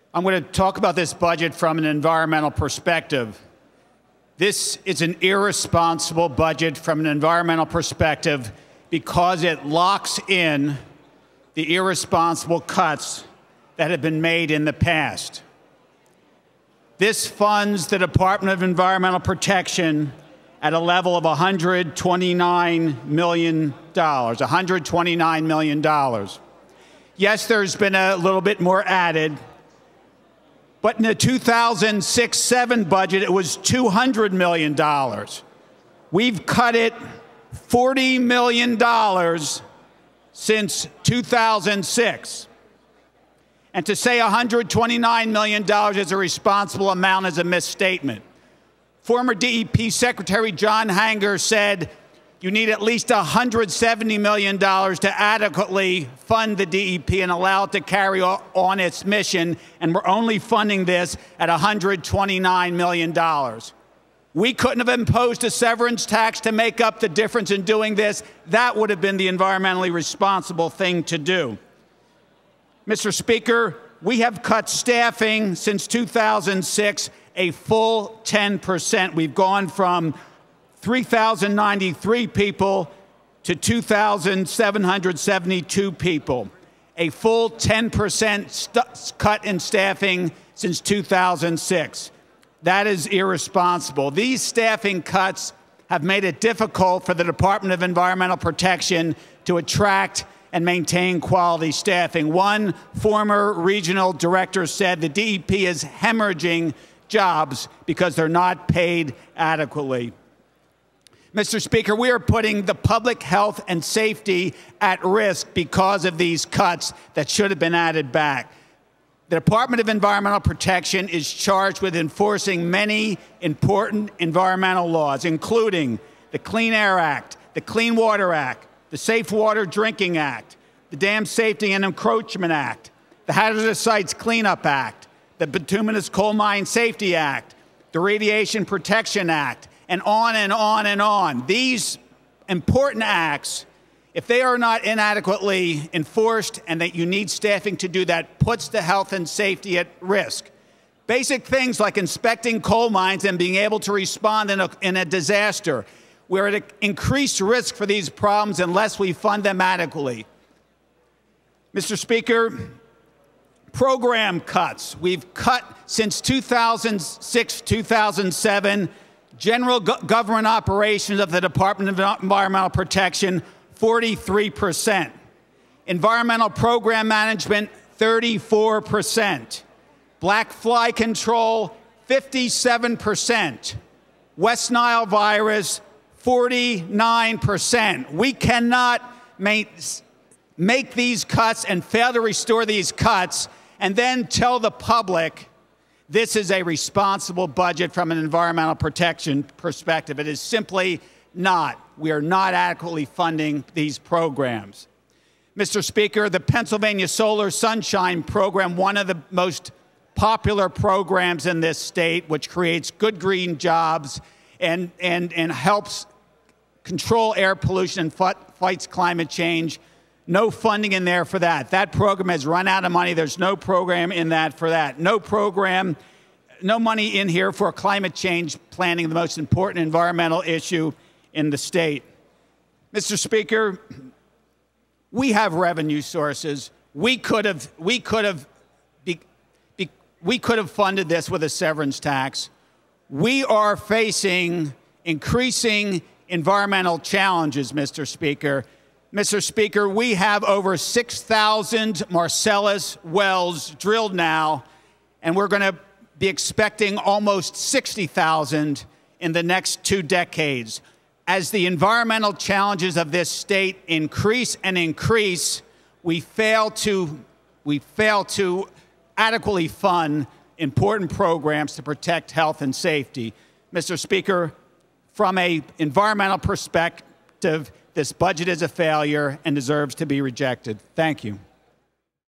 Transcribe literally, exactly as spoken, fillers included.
I'm going to talk about this budget from an environmental perspective. This is an irresponsible budget from an environmental perspective because it locks in the irresponsible cuts that have been made in the past. This funds the Department of Environmental Protection at a level of one hundred twenty-nine million dollars. one hundred twenty-nine million dollars. Yes, there's been a little bit more added, but in the two thousand six seven budget, it was two hundred million dollars. We've cut it forty million dollars since two thousand six. And to say one hundred twenty-nine million dollars is a responsible amount is a misstatement. Former D E P Secretary John Hanger said you need at least one hundred seventy million dollars to adequately fund the D E P and allow it to carry on its mission, and we're only funding this at one hundred twenty-nine million dollars. We couldn't have imposed a severance tax to make up the difference in doing this. That would have been the environmentally responsible thing to do. Mister Speaker, we have cut staffing since two thousand six a full ten percent. We've gone from three thousand ninety-three people to two thousand seven hundred seventy-two people, a full ten percent cut in staffing since two thousand six. That is irresponsible. These staffing cuts have made it difficult for the Department of Environmental Protection to attract and maintain quality staffing. One former regional director said the D E P is hemorrhaging jobs because they're not paid adequately. Mister Speaker, we are putting the public health and safety at risk because of these cuts that should have been added back. The Department of Environmental Protection is charged with enforcing many important environmental laws, including the Clean Air Act, the Clean Water Act, the Safe Water Drinking Act, the Dam Safety and Encroachment Act, the Hazardous Sites Cleanup Act, the Bituminous Coal Mine Safety Act, the Radiation Protection Act, and on and on and on. These important acts, if they are not inadequately enforced and that you need staffing to do that, puts the health and safety at risk. Basic things like inspecting coal mines and being able to respond in a, in a disaster. We're at an increased risk for these problems unless we fund them adequately. Mister Speaker, program cuts. We've cut since two thousand six, two thousand seven, general go government operations of the Department of Environmental Protection, forty-three percent. Environmental program management, thirty-four percent. Black fly control, fifty-seven percent. West Nile virus, forty-nine percent. We cannot make, make these cuts and fail to restore these cuts and then tell the public this is a responsible budget from an environmental protection perspective. It is simply not. We are not adequately funding these programs. Mister Speaker, the Pennsylvania Solar Sunshine Program, one of the most popular programs in this state, which creates good green jobs and, and, and helps control air pollution and fights climate change. No funding in there for that. That program has run out of money. There's no program in that for that. No program, no money in here for climate change planning, the most important environmental issue in the state. Mister Speaker, we have revenue sources. We could have, we could have, be, be, we could have funded this with a severance tax. We are facing increasing environmental challenges, Mister Speaker. Mister Speaker, we have over six thousand Marcellus wells drilled now, and we're going to be expecting almost sixty thousand in the next two decades. As the environmental challenges of this state increase and increase, we fail to, we fail to adequately fund important programs to protect health and safety. Mister Speaker, from an environmental perspective, this budget is a failure and deserves to be rejected. Thank you.